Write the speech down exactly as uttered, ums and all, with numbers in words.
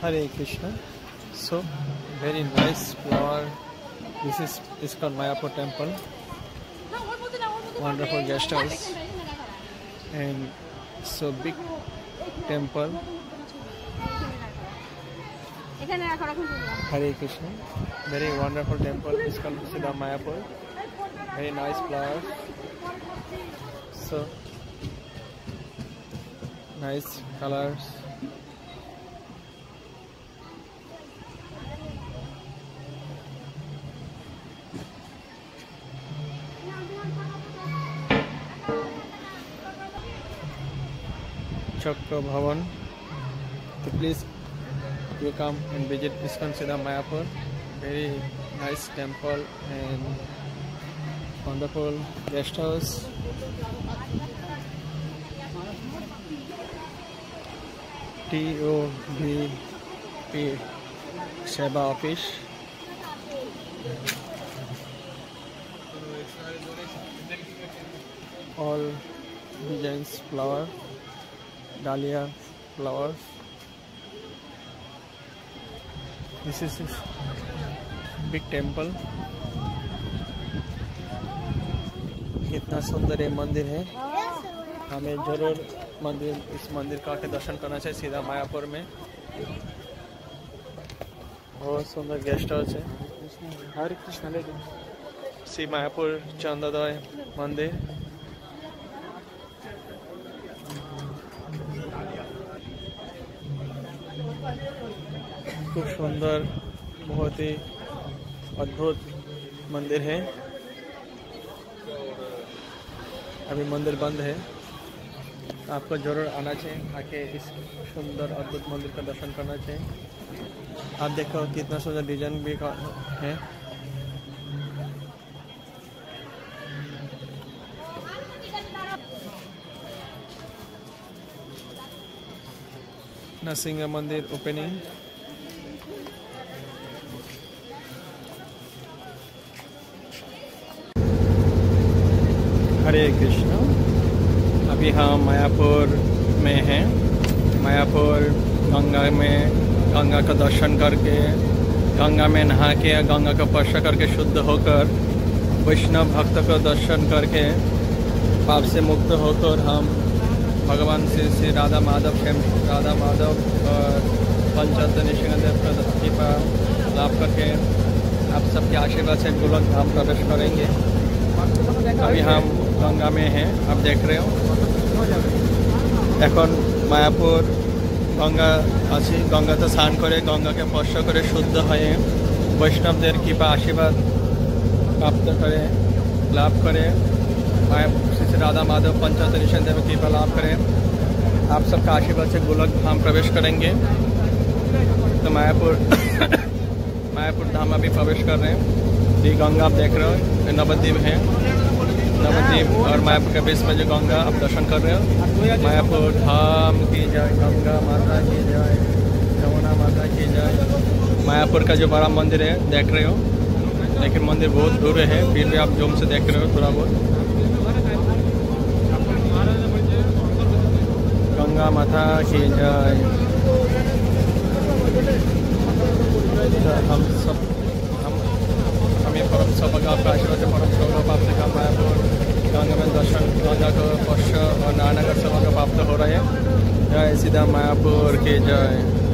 Hare Krishna. So very nice flower. This is ISKCON Mayapur temple. Wonderful guest house and so big temple. Hare Krishna. Very wonderful temple. ISKCON Mayapur. Very nice flowers. So nice colors. Chakra Bhavan. So please you come and visit ISKCON Mayapur. Very nice temple and wonderful guest house. T O B P Seva office. All designs flower, dahlia flowers. This is a big temple. कितना सुंदर ये मंदिर है. हमें जरूर मंदिर इस मंदिर का आके दर्शन करना चाहिए सीधा मायापुर में. बहुत सुंदर गेस्ट हाउस है. हरे कृष्ण लेके श्री मायापुर चंदोदय मंदिर. खूब सुंदर, बहुत ही अद्भुत मंदिर है. अभी मंदिर बंद है. आपको जरूर आना चाहिए. आके इस सुंदर अद्भुत मंदिर का दर्शन करना चाहिए. आप देखो कितना सुंदर डिजाइन भी है. नरसिंह मंदिर ओपनिंग. हरे कृष्ण. अभी हम मायापुर में हैं. मायापुर गंगा में गंगा का दर्शन करके, गंगा में नहा के, गंगा का स्पर्श करके शुद्ध होकर, वैष्णव भक्त का दर्शन करके, पाप से मुक्त होकर हम भगवान श्री श्री राधा माधव श्याम राधा माधव और पंचतत्व निशिकांत का कृपा लाभ करके आप सबके आशीर्वाद से गोलक धाम प्रवेश करेंगे. अभी हम गंगा में हैं. आप देख रहे हो এখন মায়াপুর গঙ্গা আছে. গঙ্গাতে স্নান করে, গঙ্গাকে স্পর্শ করে শুদ্ধ হয়ে বৈষ্ণবদের কৃপা আশীর্বাদ প্রাপ্ত করে লাভ করে, माया श्री राधा माधव पंचतत्व निशिकांत देव कृपा लाभ करें. आप सबका आशीर्वाद से गोलक धाम प्रवेश करेंगे. तो मायापुर मायापुर धाम अभी प्रवेश कर रहे हैं. ये गंगा आप देख रहे हो, नवद्वीप है. नवद्वीप और मायापुर के बीच में जो गंगा आप दर्शन कर रहे हो. मायापुर धाम की जय. गंगा माता की जय. यमुना माता की जय. मायापुर का जो बड़ा मंदिर है देख रहे हो, लेकिन मंदिर बहुत दूर है, फिर भी आप जूम से देख रहे हो थोड़ा बहुत. गंगा माता की जय. हम सब हम हमें परम सौभाग्य आपका आशीर्वाद से परम सौभाग्य प्राप्त का मायापुर गंगा में दर्शन, गंगा का स्पर्श और नहाने का सौभाग्य प्राप्त हो रहे हैं. जय सीधा मायापुर की जय.